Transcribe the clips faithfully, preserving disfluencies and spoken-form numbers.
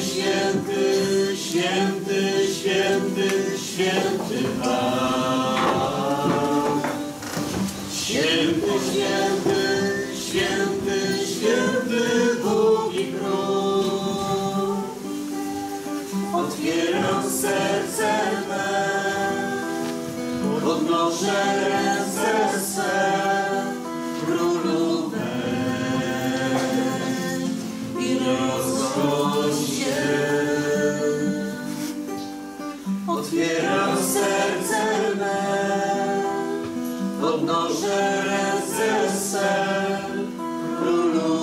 święty, święty, święty, święty Pan. Święty, święty, święty, święty Bóg i Król. Otwieram serce me, podnoszę ręce swe, Królu wejdź i rozgość się. Otwieram serce me, podnoszę ręce swe, Królu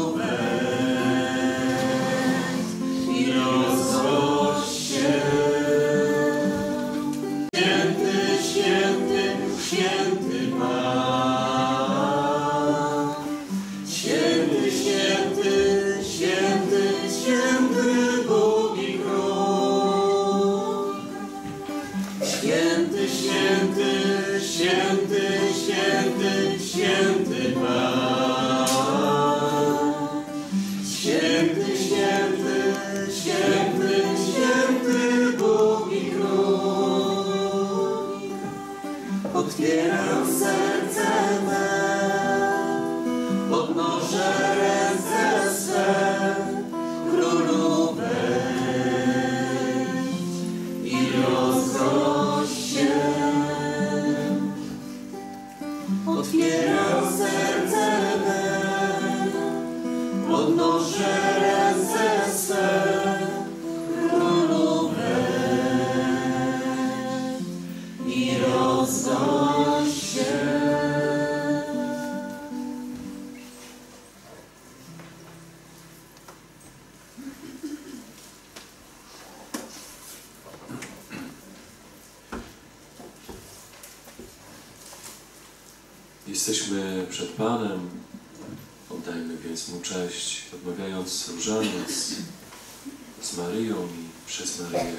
wejdź i rozgość się. Święty, święty, święty Pan. Święty, święty, święty, święty Bóg i Król. Święty, święty, święty, święty, święty Pan. Święty, święty, święty, święty Bóg i Król. Otwieram serce me, podnoszę ręce swe, Królu wejdź i rozgość się. Otwieram serce me, podnoszę ręce swe, Królu wejdź i rozgość się. Jesteśmy przed Panem, oddajmy więc Mu cześć, odmawiając różaniec z Maryją i przez Maryję.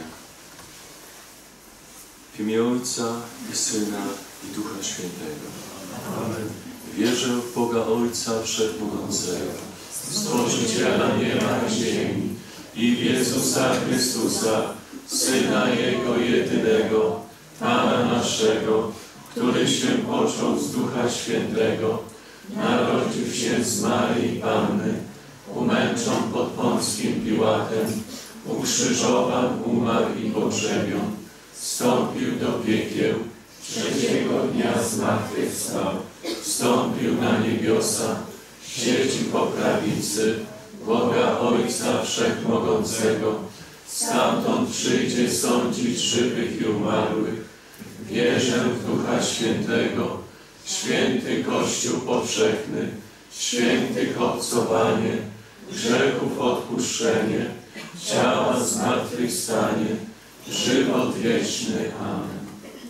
W imię Ojca i Syna i Ducha Świętego. Amen. Wierzę w Boga Ojca Wszechmogącego, Stworzyciela nieba i ziemi, i w Jezusa Chrystusa, Syna Jego jedynego, Pana naszego, który się począł z Ducha Świętego, narodził się z Maryi Panny, umęczon pod Pąckim Piłatem, ukrzyżowan, umarł i pogrzebion, wstąpił do piekieł, trzeciego dnia zmartwychwstał, wstąpił na niebiosa, siedzi po prawicy Boga Ojca Wszechmogącego, stamtąd przyjdzie sądzić żywych i umarłych. Wierzę w Ducha Świętego, święty Kościół powszechny, świętych obcowanie, grzechów odpuszczenie, ciała zmartwychwstanie, żywot wieczny. Amen.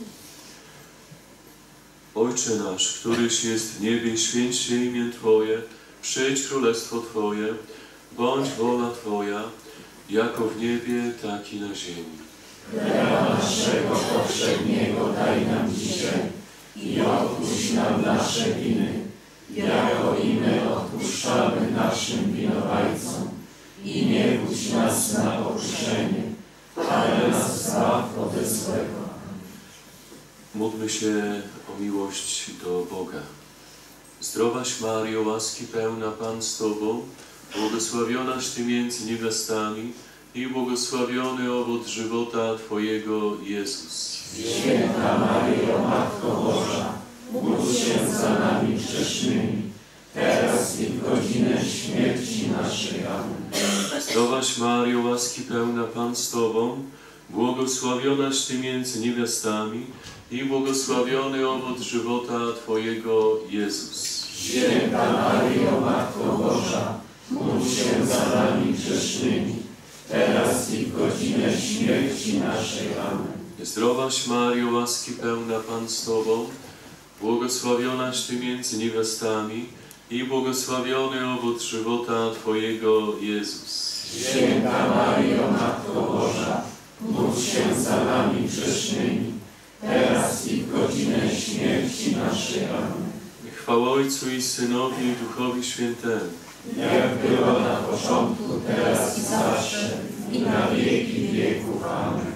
Ojcze nasz, któryś jest w niebie, święć się imię Twoje, przyjdź królestwo Twoje, bądź wola Twoja, jako w niebie, tak i na ziemi. Chleba naszego powszedniego daj nam dzisiaj i odpuść nam nasze winy, jako i my odpuszczamy naszym winowajcom. I nie budź nas na pokuszenie, ale nas zbaw ode złego. Módlmy się o miłość do Boga. Zdrowaś Maryjo, łaski pełna, Pan z Tobą, błogosławionaś Ty między niewiastami i błogosławiony owoc żywota Twojego, Jezus. Święta Maryjo, Matko Boża, módl się za nami grzesznymi, teraz i w godzinę śmierci naszej. Amen. Zdrowaś Maryjo, łaski pełna, Pan z Tobą, błogosławionaś Ty między niewiastami i błogosławiony owoc żywota Twojego, Jezus. Święta Maryjo, Matko Boża, módl się za nami grzesznymi, teraz i w godzinę śmierci naszej. Amen. Zdrowaś Maryjo, łaski pełna, Pan z Tobą, błogosławionaś Ty między niewiastami i błogosławiony owoc żywota Twojego, Jezus. Święta Maryjo, Matko Boża, módl się za nami grzesznymi, teraz i w godzinę śmierci naszej. Amen. Chwała Ojcu i Synowi i Duchowi Świętemu, jak było na początku, teraz i zawsze, i na wieki wieków. Amen.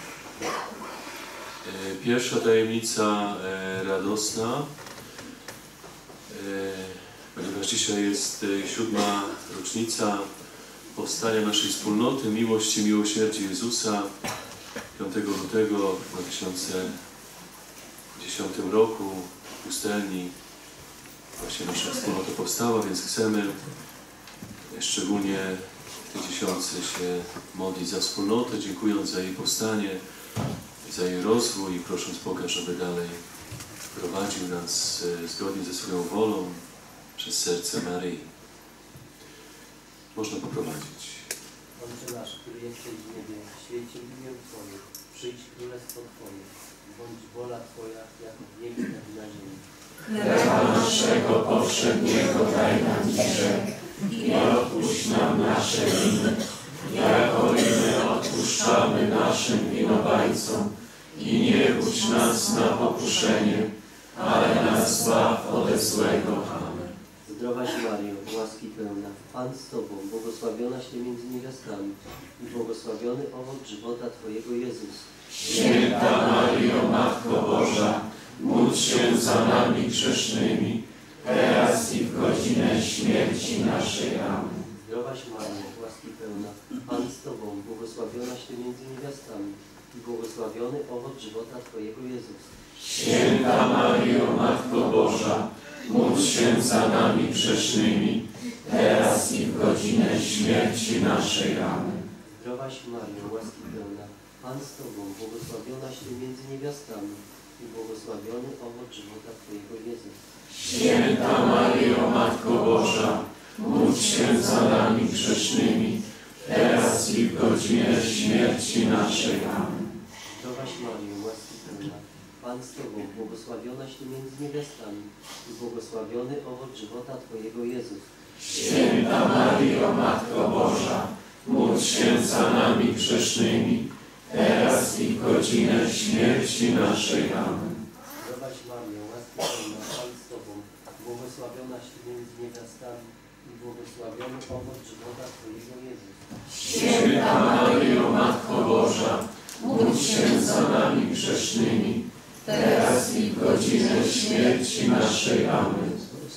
Pierwsza tajemnica radosna, ponieważ dzisiaj jest siódma rocznica powstania naszej wspólnoty Miłość i Miłosierdzie Jezusa. piątego lutego w dwa tysiące dziesiątym roku w pustelni właśnie nasza wspólnota powstała, więc chcemy szczególnie w tej dziesiątce się modlić za wspólnotę, dziękując za jej powstanie, za jej rozwój i prosząc Boga, żeby dalej prowadził nas zgodnie ze swoją wolą przez serce Maryi. Można poprowadzić. Ojcze nasz, który jesteś w niebie, święcie imię Twoje, przyjdź królestwo Twoje, bądź wola Twoja, jako w niebie, tak i na ziemi. Chleba naszego powszedniego daj nam dzisiaj i odpuść nam nasze winy, jako i my odpuszczamy naszym winowajcom. I nie budź nas na pokuszenie, ale nas zbaw ode złego. Amen. Zdrowaś Maryjo, łaski pełna, Pan z Tobą, błogosławionaś Ty między niewiastami i błogosławiony owoc żywota Twojego Jezus. Święta Maryjo, Matko Boża, módl się za nami grzesznymi, teraz i w godzinę śmierci naszej. Amen. Zdrowaś Maryjo, łaski pełna, Pan z Tobą, błogosławionaś Ty między niewiastami i błogosławiony owoc żywota Twojego Jezus. Święta Maryjo, Matko Boża, módl się za nami grzesznymi, teraz i w godzinę śmierci naszej. Amen. Zdrowaś Maryjo, łaski pełna, Pan z Tobą, błogosławionaś Ty między niewiastami i błogosławiony owoc żywota Twojego Jezus. Święta Maryjo, Matko Boża, módl się za nami grzesznymi, teraz i w godzinę śmierci naszej. Amen. Zdrowaś Maryjo, łaski pełna, Pan z Tobą, błogosławionaś Ty między niewiastami i błogosławiony owoc żywota Twojego Jezus. Święta Maryjo, Matko Boża, módl się za nami grzesznymi, teraz i w godzinę śmierci naszej. Amen. Zdrowaś Maryjo, łaski pełna, Pan z Tobą, błogosławionaś Ty między niewiastami i błogosławiony owoc żywota Twojego Jezus. Święta Maryjo, Matko Boża, módl się za nami grzesznymi, teraz i w godzinę śmierci naszej. Amen.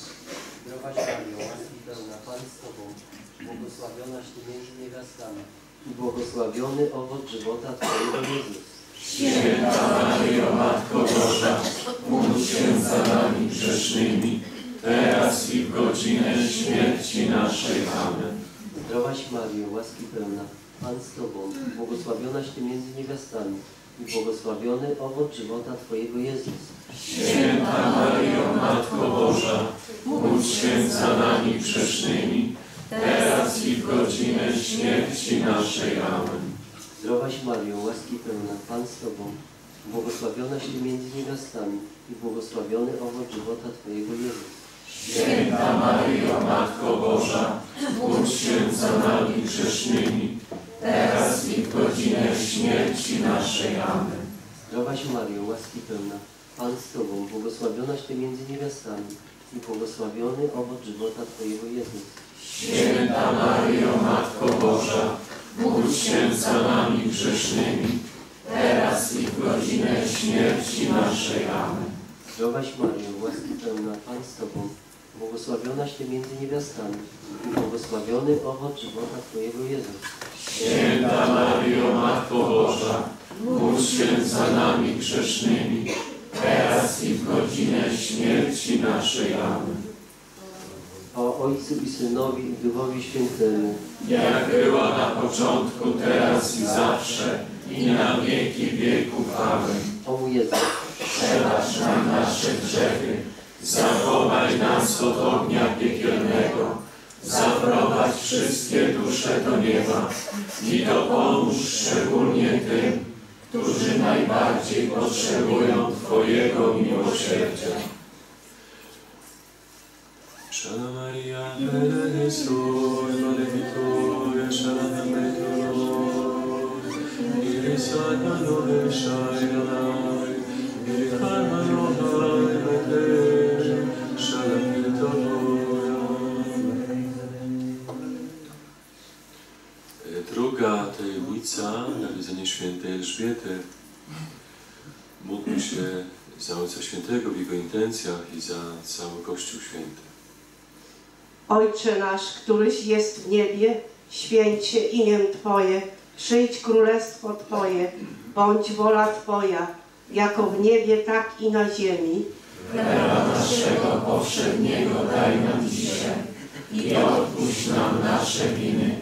Zdrowaś Maryjo, łaski pełna, Pan z Tobą, błogosławionaś Ty między niewiastami i błogosławiony owoc żywota Twojego Jezus. Święta Maryjo, Matko Boża, módl się za nami grzesznymi, teraz i w godzinę śmierci naszej. Amen. Zdrowaś Maryjo, łaski pełna, Pan z Tobą, błogosławionaś Ty między niewiastami i błogosławiony owoc żywota Twojego Jezus. Święta Maryjo, Matko Boża, módl się za nami grzesznymi, teraz i w godzinę śmierci naszej. Amen. Zdrowaś Maryjo, łaski pełna, Pan z Tobą, błogosławionaś Ty między niewiastami i błogosławiony owoc żywota Twojego Jezus. Święta Maryjo, Matko Boża, módl się za nami grzesznymi, teraz i w godzinę śmierci naszej. Amen. Zdrowaś Maryjo, łaski pełna, Pan z Tobą, błogosławionaś Ty między niewiastami i błogosławiony owoc żywota Twojego Jezus. Święta Maryjo, Matko Boża, módl się za nami grzesznymi, teraz i w godzinę śmierci naszej. Amen. Zdrowaś Maryjo, łaski pełna, Pan z Tobą, błogosławionaś Ty między niewiastami i błogosławiony owoc żywota Twojego Jezus. Święta Maryjo, Matko Boża, módl się za nami grzesznymi, teraz i w godzinę śmierci naszej. Amen. O Ojcu i Synowi i Duchowi Świętemu, Jak była na początku, teraz i zawsze, i na wieki wieków. Amen. o mój Jezu, Przebacz nam nasze grzechy, zachowaj nas od ognia piekielnego, zaprowadź wszystkie dusze do nieba i dopomóż szczególnie tym, którzy najbardziej potrzebują Twojego miłosierdzia. Shalom Maria, plena Jesús, maleficoria, shalom Metolor, iris almano de Shainai, iris almano de Meter, shalom Metolor. Druga druga tajemnica, Narodzenie Świętej Elżbiety. Módlmy się za Ojca Świętego w Jego intencjach i za cały Kościół Święty. Ojcze nasz, któryś jest w niebie, święć się imię Twoje, przyjdź królestwo Twoje, bądź wola Twoja, jako w niebie, tak i na ziemi. Chleba naszego powszedniego daj nam dzisiaj i odpuść nam nasze winy,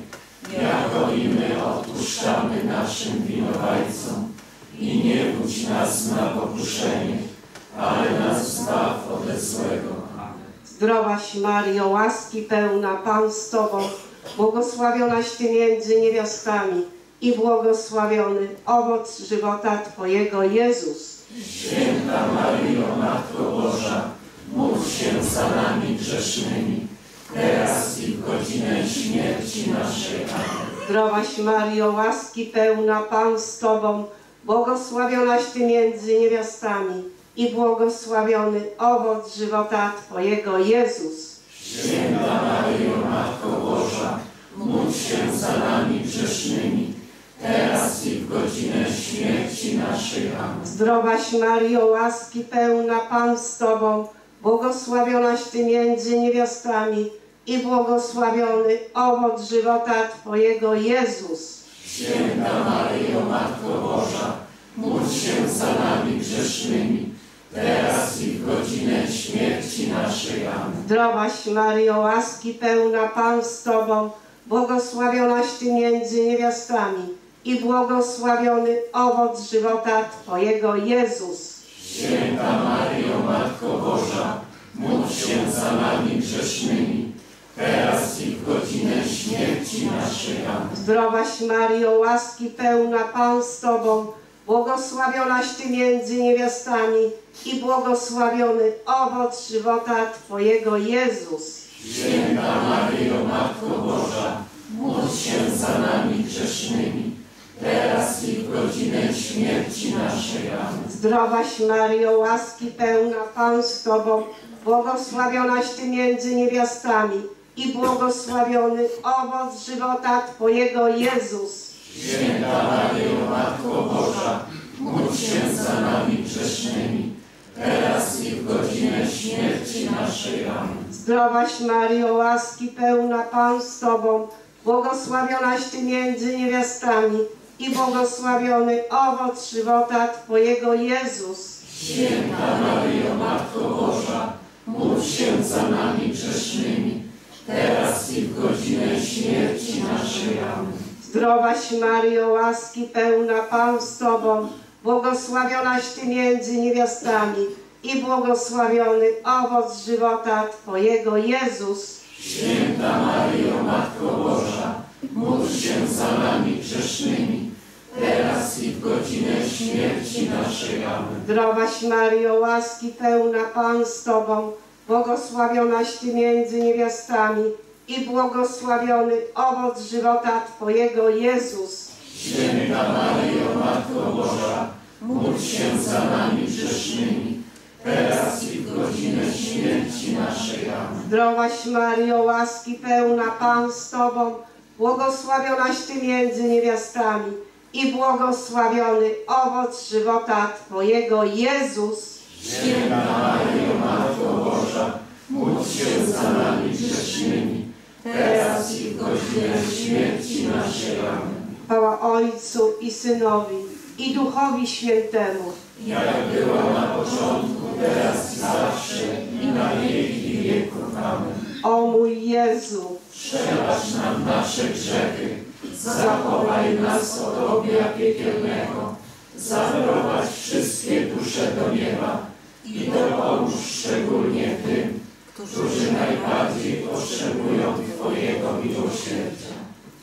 jako i my odpuszczamy naszym winowajcom. I nie budź nas na pokuszenie, ale nas zbaw ode złego. Zdrowaś Maryjo, łaski pełna, Pan z Tobą, błogosławionaś Ty między niewiastami i błogosławiony owoc żywota Twojego, Jezus. Święta Maryjo, Matko Boża, módl się za nami grzesznymi, teraz i w godzinę śmierci naszej. Amen. Zdrowaś Maryjo, łaski pełna, Pan z Tobą, błogosławionaś Ty między niewiastami i błogosławiony owoc żywota Twojego, Jezus. Święta Maryjo, Matko Boża, módl się za nami grzesznymi, teraz i w godzinę śmierci naszej. Amen. Zdrowaś Maryjo, łaski pełna, Pan z Tobą, błogosławionaś Ty między niewiastami i błogosławiony owoc żywota Twojego, Jezus. Święta Maryjo, Matko Boża, módl się za nami grzesznymi, teraz i w godzinę śmierci naszej. Amen. Zdrowaś Maryjo, łaski pełna, Pan z Tobą, błogosławionaś Ty między niewiastami i błogosławiony owoc żywota Twojego, Jezus. Święta Maryjo, Matko Boża, módl się za nami grzesznymi, teraz i w godzinę śmierci naszej. Amen. Zdrowaś Maryjo, łaski pełna, Pan z Tobą, błogosławionaś Ty między niewiastami i błogosławiony owoc żywota Twojego, Jezus. Święta Maryjo, Matko Boża, módl się za nami grzesznymi, teraz i w godzinę śmierci naszej. Amen. Zdrowaś Maryjo, łaski pełna, Pan z Tobą, błogosławionaś Ty między niewiastami i błogosławiony owoc żywota Twojego, Jezus. Święta Maryjo, Matko Boża, módl się za nami grzesznymi, teraz i w godzinę śmierci naszej. Amen. Zdrowaś Maryjo, łaski pełna, Pan z Tobą, błogosławionaś Ty między niewiastami i błogosławiony owoc żywota Twojego, Jezus. Święta Maryjo, Matko Boża, módl się za nami grzesznymi, teraz i w godzinę śmierci naszej. Amen. Zdrowaś Maryjo, łaski pełna, Pan z Tobą, błogosławionaś Ty między niewiastami i błogosławiony owoc żywota Twojego, Jezus. Święta Maryjo, Matko Boża, módl się za nami grzesznymi, teraz i w godzinę śmierci naszej. Amen. Zdrowaś Maryjo, łaski pełna, Pan z Tobą, błogosławionaś Ty między niewiastami i błogosławiony owoc żywota Twojego, Jezus. Święta Maryjo, Matko Boża, módl się za nami grzesznymi, teraz i w godzinę śmierci naszej. Amen. Zdrowaś Maryjo, łaski pełna, Pan z Tobą, błogosławionaś Ty między niewiastami i błogosławiony owoc żywota Twojego, Jezus. Święta Maryjo, Matko Boża, módl się za nami grzesznymi, teraz i w godzinę śmierci naszej. Amen. Chwała Ojcu i Synowi i Duchowi Świętemu. Jak była na początku, teraz i zawsze, i na wieki wieków. Amen. O mój Jezu, Przebacz nam nasze grzechy, zachowaj nas od ognia piekielnego, zaprowadź wszystkie dusze do nieba i dopomóż szczególnie tym, którzy najbardziej potrzebują Twojego miłosierdzia.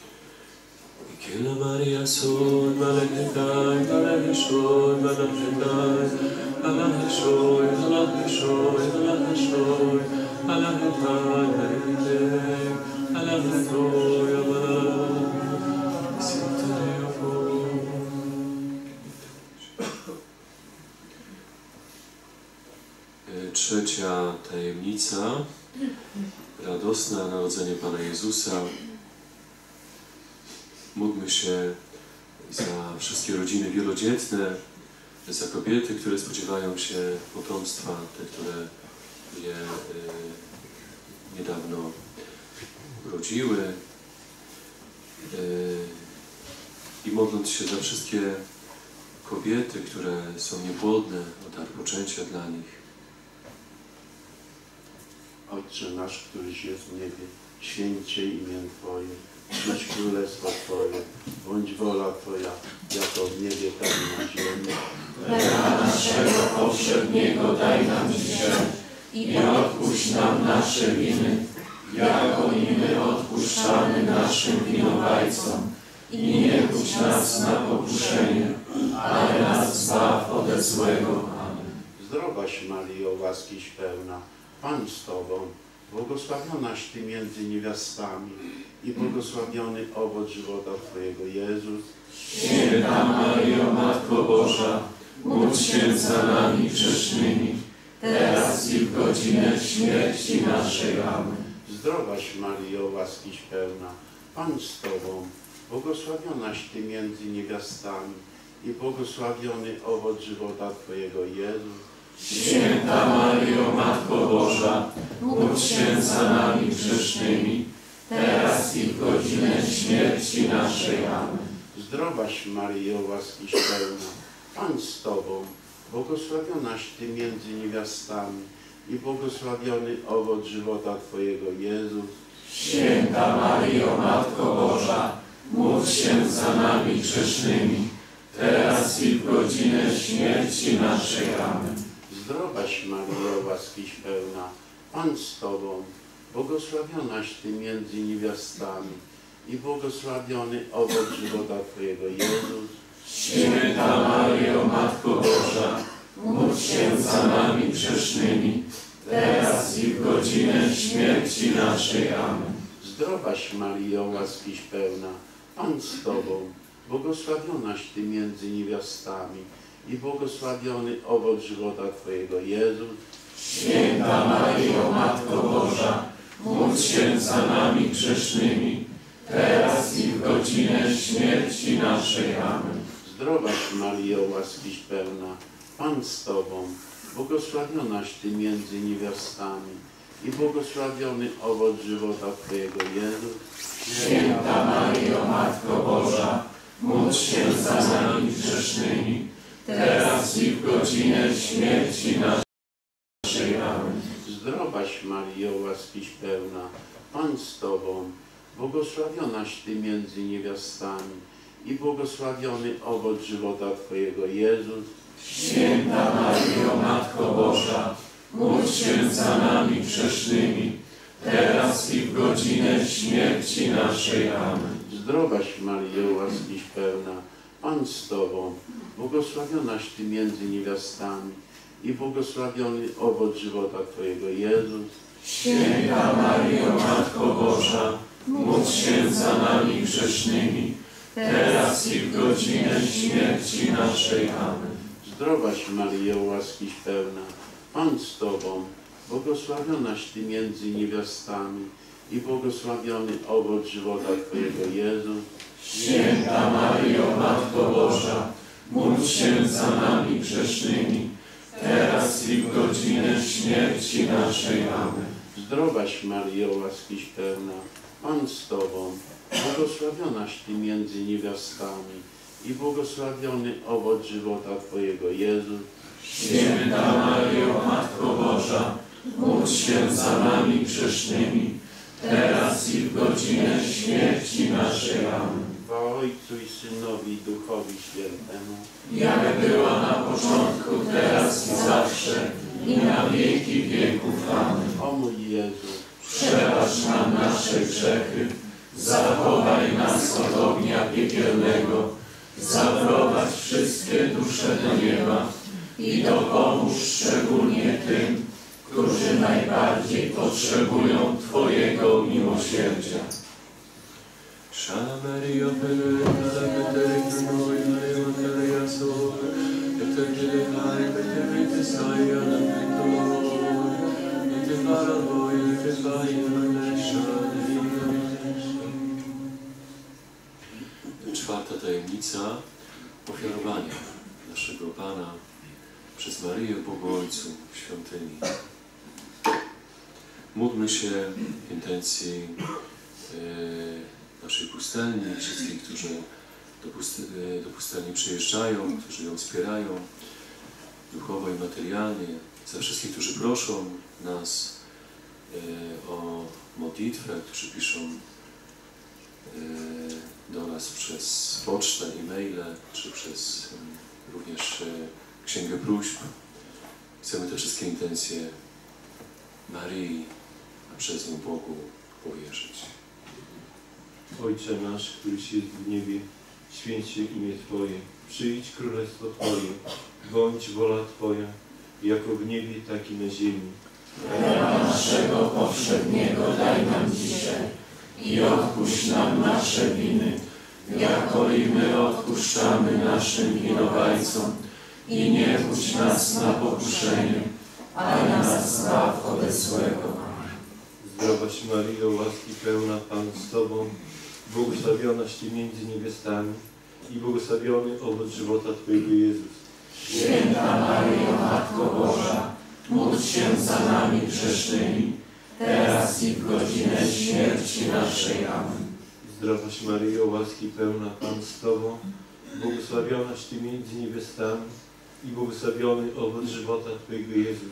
Kila Maria son, malachetai, malacheshoi, malachetai, malacheshoi, malacheshoi, malacheshoi, malachetai, malacheshoi, malachetoi, amen. Sinte Deo. Trzecia tajemnica, radosne narodzenie Pana Jezusa. Módlmy się za wszystkie rodziny wielodzietne, za kobiety, które spodziewają się potomstwa, te, które je y, niedawno urodziły. Y, I modląc się za wszystkie kobiety, które są niepłodne, o dar poczęcia dla nich. Ojcze nasz, któryś jest w niebie, święć się imię Twoje, przyjdź królestwo Twoje, bądź wola Twoja, jako w niebie, tak i na ziemi. Chleba naszego powszedniego daj nam dzisiaj i odpuść nam nasze winy, jako i my odpuszczamy naszym winowajcom. I nie budź nas na pokuszenie, ale nas zbaw ode złego. Amen. Zdrowaś Maryjo, łaskiś pełna, Pan z Tobą, błogosławionaś Ty między niewiastami i błogosławiony owoc żywota Twojego, Jezus. Święta Maryjo, Matko Boża, módl się za nami grzesznymi, teraz i w godzinę śmierci naszej. Amen. Zdrowaś Maryjo, łaskiś pełna, Pan z Tobą, błogosławionaś Ty między niewiastami i błogosławiony owoc żywota Twojego, Jezus. Święta Maryjo, Matko Boża, módl się za nami grzesznymi, teraz i w godzinę śmierci naszej. Amen. Zdrowaś Maryjo, łaskiś pełna, Pan z Tobą, błogosławionaś Ty między niewiastami i błogosławiony owoc żywota Twojego, Jezus. Święta Maryjo, Matko Boża, módl się za nami grzesznymi, teraz i w godzinę śmierci naszej. Amen. Zdrowaś Maryjo, łaskiś pełna, Pan z Tobą, błogosławionaś Ty między niewiastami i błogosławiony owoc żywota Twojego, Jezus. Święta Maryjo, Matko Boża, módl się za nami grzesznymi, teraz i w godzinę śmierci naszej. Amen. Zdrowaś Maryjo, łaskiś pełna, Pan z Tobą, błogosławionaś Ty między niewiastami i błogosławiony owoc żywota Twojego, Jezus. Święta Maryjo, Matko Boża, módl się za nami grzesznymi, teraz i w godzinę śmierci naszej. Amen. Zdrowaś Maryjo, łaskiś pełna, Pan z Tobą, błogosławionaś Ty między niewiastami i błogosławiony owoc żywota Twojego, Jezus. Święta Maryjo, Matko Boża, módl się za nami grzesznymi, teraz i w godzinę śmierci naszej. Amen. Zdrowaś Maryjo, łaskiś pełna, Pan z Tobą, błogosławionaś Ty między niewiastami i błogosławiony owoc żywota Twojego, Jezus. Święta Maryjo, Matko Boża, módl się za nami grzesznymi, teraz i w godzinę śmierci naszej. Amen. Zdrowaś Maryjo, łaskiś pełna, Pan z Tobą, błogosławionaś Ty między niewiastami i błogosławiony owoc żywota Twojego, Jezus. Święta Maryjo, Matko Boża, módl się za nami grzesznymi, teraz i w godzinę śmierci naszej. Amen. Zdrowaś Maryjo, łaskiś pełna, Pan z Tobą, błogosławionaś Ty między niewiastami i błogosławiony owoc żywota Twojego, Jezus. Święta Maryjo, Matko Boża, módl się za nami grzesznymi, teraz i w godzinę śmierci naszej. Amen. Zdrowaś Maryjo, łaskiś pełna, Pan z Tobą, błogosławionaś Ty między niewiastami i błogosławiony owoc żywota Twojego, Jezus. Święta Maryjo, Matko Boża, módl się za nami grzesznymi, teraz i w godzinę śmierci naszej. Amen. Chwała Ojcu i Synowi i Duchowi Świętemu, Jak była na początku, teraz i zawsze, i na wieki wieków. Amen. o mój Jezu, Przebacz nam nasze grzechy, zachowaj nas od ognia piekielnego, zaprowadź wszystkie dusze do nieba i dopomóż szczególnie tym, którzy najbardziej potrzebują Twojego miłosierdzia. Maryjo, czwarta tajemnica ofiarowania naszego Pana przez Maryję w Bogu Ojcu w świątyni. Módlmy się w intencji e, naszej pustelni, wszystkich, którzy do, pusty, e, do pustelni przyjeżdżają, którzy ją wspierają duchowo i materialnie, za wszystkich, którzy proszą nas e, o modlitwę, którzy piszą e, do nas przez pocztę, e-maile, czy przez e, również e, Księgę Próśb. Chcemy te wszystkie intencje Maryi, a przez nią Bogu powierzyć. Ojcze nasz, któryś jest w niebie, święć się imię Twoje, przyjdź królestwo Twoje, bądź wola Twoja, jako w niebie, tak i na ziemi. Chleba naszego powszedniego daj nam dzisiaj i odpuść nam nasze winy, jako i my odpuszczamy naszym winowajcom. I nie wódź nas na pokuszenie, ale nas zbaw ode złego. Zdrowaś Maryjo, łaski pełna, Pan z Tobą, błogosławionaś Ty między niewiastami i błogosławiony owoc żywota Twojego Jezus. Święta Maryjo, Matko Boża, módl się za nami grzesznymi, teraz i w godzinę śmierci naszej. Amen. Zdrowaś Maryjo, łaski pełna, Pan z Tobą, błogosławionaś Ty między niewiastami i błogosławiony owoc żywota Twojego Jezus.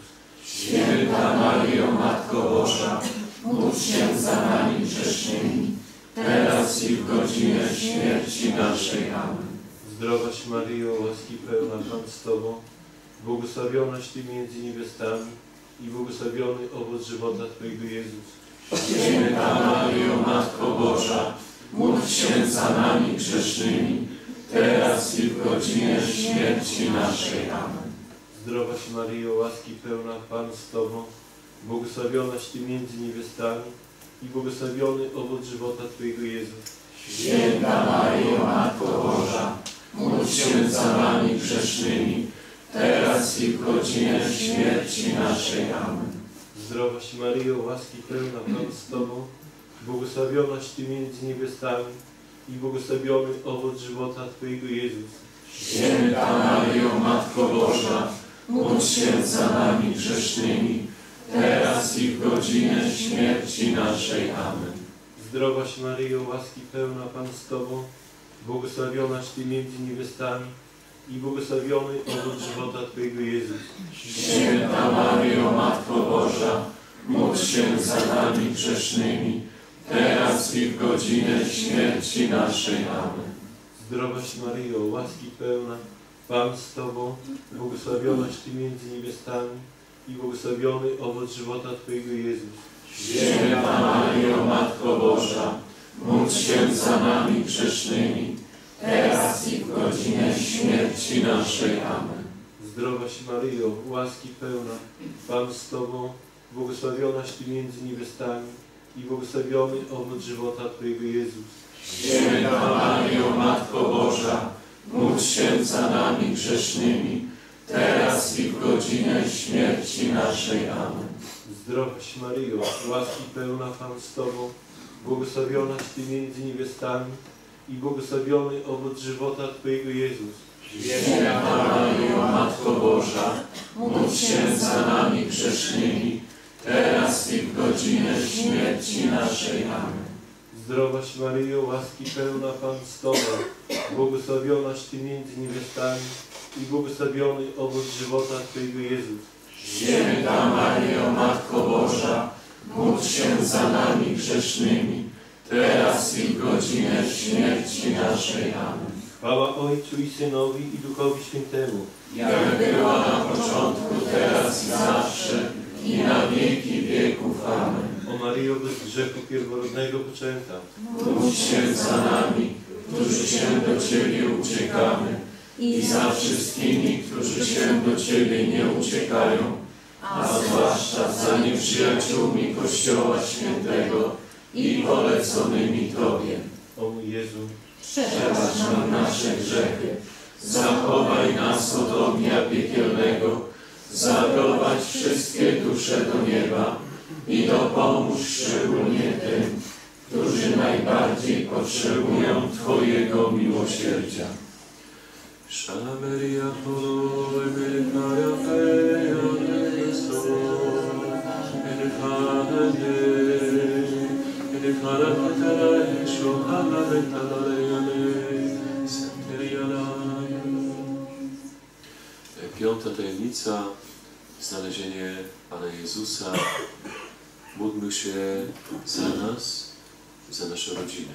Święta Maryjo, Matko Boża, módl się za nami grzesznymi, teraz i w godzinę śmierci naszej. Amen. Zdrowaś Maryjo, łaski pełna, Pan z Tobą, błogosławionaś Ty między niewiastami i błogosławiony owoc żywota Twojego Jezus. Święta Maryjo, Matko Boża, módl się za nami grzesznymi, teraz i w godzinę śmierci naszej. Amen. Zdrowaś Maryjo, łaski pełna, Pan z Tobą, błogosławionaś Ty między niewiastami i błogosławiony owoc żywota Twojego Jezus. Święta Maryjo, Matko Boża, módl się za nami grzesznymi, teraz i w godzinę śmierci naszej. Amen. Zdrowaś Maryjo, łaski pełna, Pan z Tobą, błogosławionaś Ty między niewiastami i błogosławiony owoc żywota Twojego Jezus. Święta Maryjo, Matko Boża, módl się za nami grzesznymi, teraz i w godzinę śmierci naszej. Amen. Zdrowaś Maryjo, łaski pełna, Pan z Tobą, błogosławionaś Ty między niewiastami i błogosławiony owoc żywota Twojego Jezus. Święta Maryjo, Matko Boża, módl się za nami grzesznymi, teraz i w godzinę śmierci naszej. Amen. Zdrowaś Maryjo, łaski pełna, Pan z Tobą, błogosławionaś Ty między niewiastami i błogosławiony owoc żywota Twojego Jezus. Święta Maryjo, Matko Boża, módl się za nami grzesznymi, teraz i w godzinę śmierci naszej. Amen. Zdrowaś Maryjo, łaski pełna, Pan z Tobą, błogosławionaś Ty między niewiastami i błogosławiony owoc żywota Twojego Jezus. Święta Maryjo, Matko Boża, módl się za nami grzesznymi, teraz i w godzinę śmierci naszej. Amen. Zdrowaś Maryjo, łaski pełna, Pan z Tobą, błogosławionaś Ty między niewiastami i błogosławiony owoc żywota Twojego Jezus. Święta Maryjo, Matko Boża, módl się za nami grzesznymi, teraz i w godzinę śmierci naszej. Amen. Zdrowaś Maryjo, łaski pełna, Pan z Tobą, błogosławionaś Ty między niewiastami i błogosławiony owoc żywota Twojego Jezus. Święta Maryjo, Matko Boża, módl się za nami grzesznymi, teraz i w godzinę śmierci naszej. Amen. Chwała Ojcu i Synowi i Duchowi Świętemu. Jak była na początku, teraz i zawsze, i na wieki wieków. Amen. O Maryjo, bez grzechu pierworodnego poczęta. Módl się za nami, którzy się do Ciebie uciekamy, i za wszystkimi, którzy się do Ciebie nie uciekają, a zwłaszcza za nieprzyjaciółmi Kościoła Świętego i poleconymi Tobie. O mój Jezu, Przebacz nam nasze grzechy, zachowaj nas od ognia piekielnego, zaprowadź wszystkie dusze do nieba i dopomóż szczególnie tym, którzy najbardziej potrzebują Twojego miłosierdzia. Szana Maria, Poi, Melikaja, Peja, Nebeso, Melechana, Melechana, Patala, Shohana, Metalale, Santeriana. Piąta tajemnica, znalezienie Pana Jezusa. Módlmy się za nas, za nasze rodziny.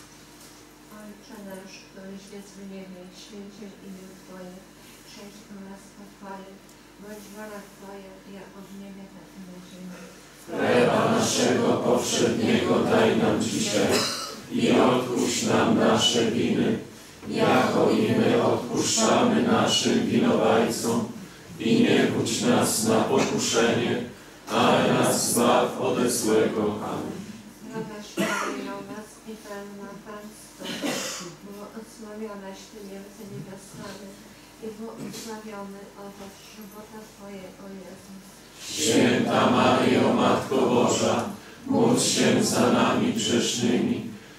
Ojcze nasz, któryś jest w niebie, święcie imię Twoje, przyjdź królestwo Twoje, bądź wola Twoja, jako w niebie, tak i na ziemi. Chleba naszego powszedniego daj nam dzisiaj i odpuść nam nasze winy, jako i my odpuszczamy naszym winowajcom. I nie budź nas na pokuszenie, ale nas zbaw ode złego. Amen. Zdrowaś Maryjo, łaski pełna Pan z Tobą, błogosławionaś Ty między niewiastami i błogosławiony owoc żywota Twojego, Jezus. Święta Maryjo, Matko Boża, módl się za nami grzesznymi,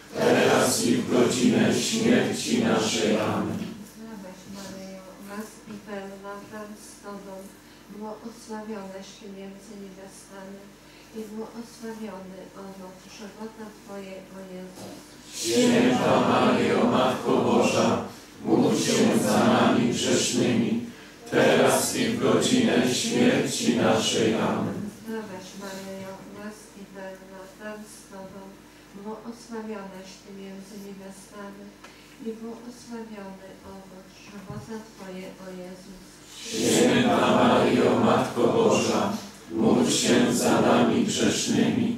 teraz i w godzinę śmierci naszej. Amen. Zdrowaś Maryjo, łaski pełna Pan z Tobą, błogosławionaś Ty między niewiastami i błogosławiony owoc żywota Twojego, Jezus. Święta Maryjo, Matko Boża, módl się za nami grzesznymi, teraz i w godzinę śmierci naszej. Amen. Zdrowaś Maryjo, łaski pełna Pan z Tobą, błogosławionaś Ty między niewiastami i błogosławiony owoc żywota Twojego, Jezus. Święta Maryjo, Matko Boża, módl się za nami grzesznymi,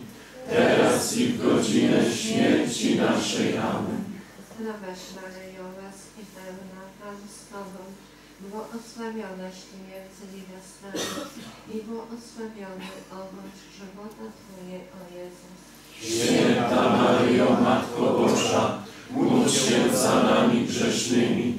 teraz i w godzinę śmierci naszej. Amen. Zdrowaś Maryjo, łaski pełna Pan z Tobą, błogosławionaś Ty między niewiastami i błogosławiony owoc żywota Twojego, Jezus. Święta Maryjo, Matko Boża, módl się za nami grzesznymi,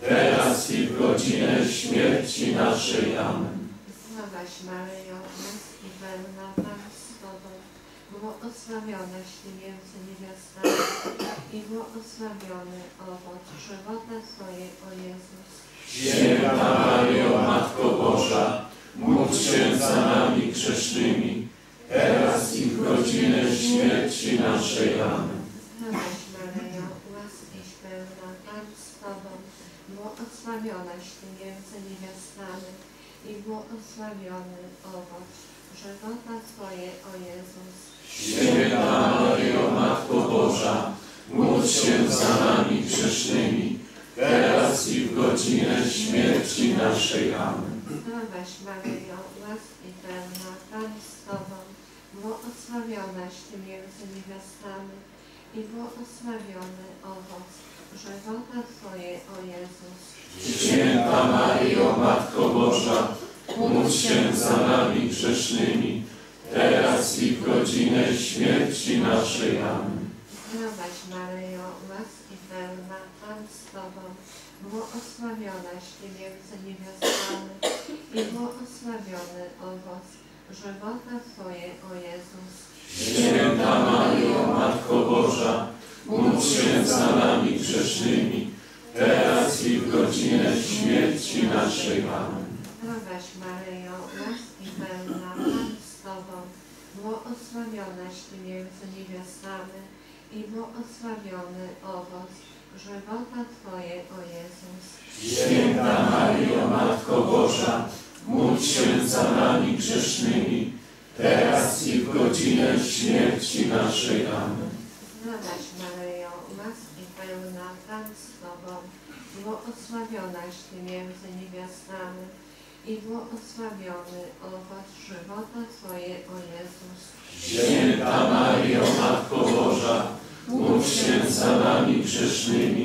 teraz i w godzinę śmierci naszej. Amen. Zdrowaś Maryjo, łaski pełna Pan z Tobą, błogosławionaś Ty między niewiastami i błogosławiony owoc żywota Twojego, Jezus. Święta Maryjo, Matko Boża, módl się za nami grzesznymi, teraz i w godzinę śmierci naszej. Amen. Zdrowaś Maryjo, łaski pełna Pan z Tobą, błogosławionaś Ty między niewiastami i błogosławiony owoc żywota Twojego, Jezus. Święta Maryjo, Matko Boża, módl się za nami grzesznymi, teraz i w godzinę śmierci naszej. Amen. Zdrowaś Maryjo, łaski pełna Pan z Tobą, błogosławionaś Ty między niewiastami i błogosławiony owoc żywota Twojego, Jezus. Święta Maryjo, Matko Boża, módl się za nami grzesznymi, teraz i w godzinę śmierci naszej. Amen. Zdrowaś Maryjo, łaski pełna Pan z Tobą, błogosławionaś Ty między niewiastami i błogosławiony owoc żywota Twojego, Jezus. Święta Maryjo, Matko Boża, módl się za nami grzesznymi, teraz i w godzinę śmierci naszej. Amen. Zdrowaś Maryjo, łaski pełna Pan z Tobą, błogosławionaś Ty między niewiastami i błogosławiony owoc żywota Twojego, Jezus. Święta Maryjo, Matko Boża, módl się za nami grzesznymi, teraz i w godzinę śmierci naszej. Amen. Zdrowaś Maryjo, łaski pełna Pan z Tobą, błogosławionaś Ty między niewiastami i błogosławiony owoc żywota Twojego, Jezus. Święta Maryjo, Matko Boża, módl się za nami grzesznymi,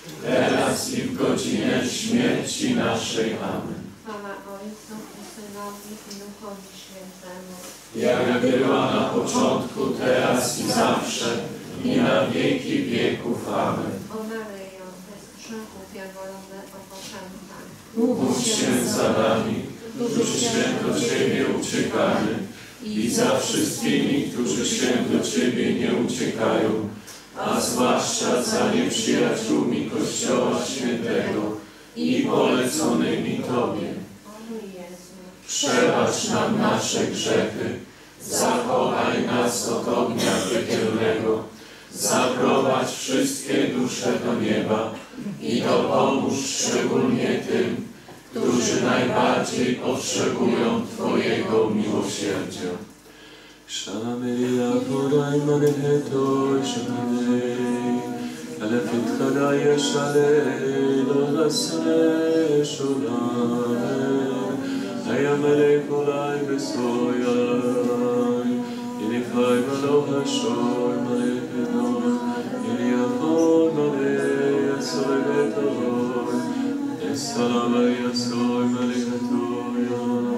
teraz i w godzinę śmierci naszej. Amen. Chwała Ojcu i Synowi i Duchowi Świętemu, Jak była na początku, teraz i zawsze, i na wieki wieków. Amen. o Maryjo, bez grzechu pierworodne opoczęta. Módl się za nami, którzy do Ciebie uciekamy, i za wszystkimi, którzy się do Ciebie nie uciekają, a zwłaszcza za nieprzyjaciółmi Kościoła Świętego i poleconymi Tobie. Przebacz nam nasze grzechy, zachowaj nas od ognia piekielnego, zaprowadź wszystkie dusze do nieba i dopomóż szczególnie tym, którzy najbardziej potrzebują Twojego miłosierdzia. Shamamelia podaj manhetoj shamei, ale pitchadaje szalej do lasne szulane, ayamele kolaj besoyaj, ilifaj maloha shoy malehedon, iliafon maleya solegetoy, esalameya soy malehetoy.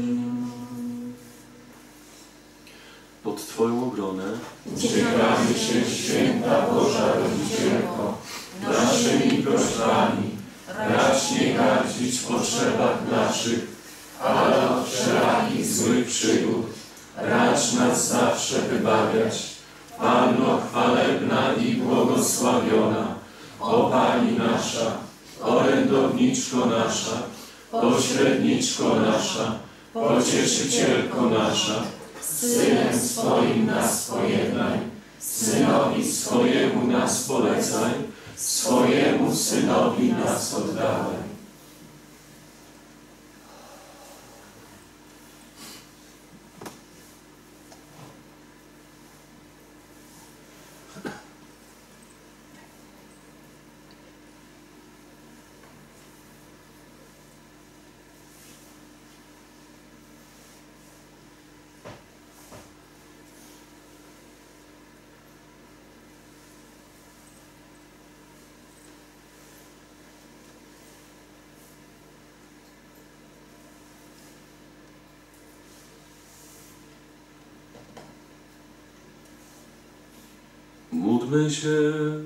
Pod Twoją obronę uciekamy się, święta Boża Rodzicielko, naszymi prośbami, racz nie gardzić w potrzebach naszych, ale od wszelakich złych przygód, racz nas zawsze wybawiać. Panno chwalebna i błogosławiona, o Pani nasza, orędowniczko nasza, pośredniczko nasza, pocieszycielko nasza, z Synem swoim nas pojednaj, Synowi swojemu nas polecaj, swojemu Synowi nas oddawaj. Módlmy się.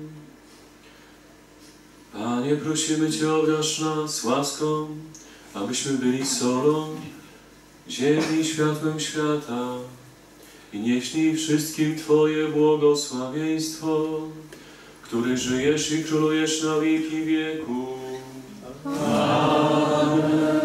Panie, prosimy Cię, obdarz nas łaską, abyśmy byli solą ziemi i światłem świata i nieśli wszystkim Twoje błogosławieństwo, który żyjesz i królujesz na wieki wieków. Amen.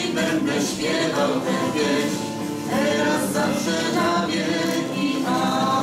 Śpiewał tę pieśń, teraz zawsze na wieki. Amen.